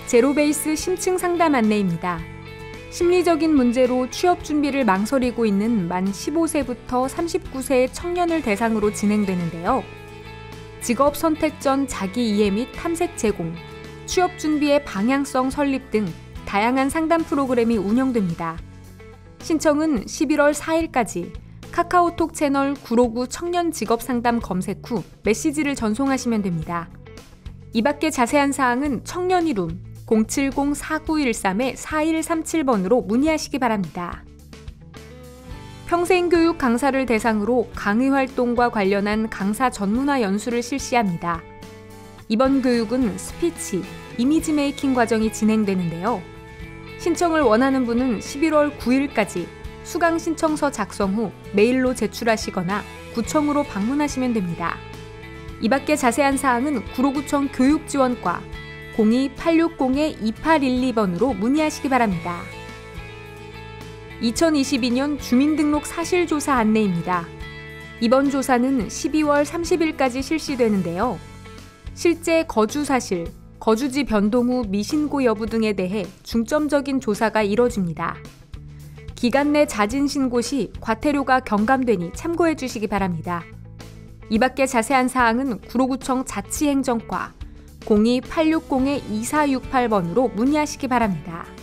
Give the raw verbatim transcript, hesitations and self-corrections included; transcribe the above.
제로베이스 심층 상담 안내입니다. 심리적인 문제로 취업 준비를 망설이고 있는 만 십오 세부터 삼십구 세의 청년을 대상으로 진행되는데요. 직업 선택 전 자기 이해 및 탐색 제공, 취업 준비의 방향성 설립 등 다양한 상담 프로그램이 운영됩니다. 신청은 십일월 사일까지 카카오톡 채널 구로구 청년 직업 상담 검색 후 메시지를 전송하시면 됩니다. 이 밖에 자세한 사항은 청년이룸 공칠공 사구일삼 사일삼칠 번으로 문의하시기 바랍니다. 평생교육 강사를 대상으로 강의 활동과 관련한 강사 전문화 연수를 실시합니다. 이번 교육은 스피치, 이미지 메이킹 과정이 진행되는데요. 신청을 원하는 분은 십일월 구일까지 수강 신청서 작성 후 메일로 제출하시거나 구청으로 방문하시면 됩니다. 이 밖에 자세한 사항은 구로구청 교육지원과 공이 팔육공 이팔일이 번으로 문의하시기 바랍니다. 이천이십이년 주민등록 사실조사 안내입니다. 이번 조사는 십이월 삼십일까지 실시되는데요. 실제 거주 사실, 거주지 변동 후 미신고 여부 등에 대해 중점적인 조사가 이뤄집니다. 기간 내 자진 신고 시 과태료가 경감되니 참고해 주시기 바랍니다. 이 밖에 자세한 사항은 구로구청 자치행정과 공이 팔육공 이사육팔 번으로 문의하시기 바랍니다.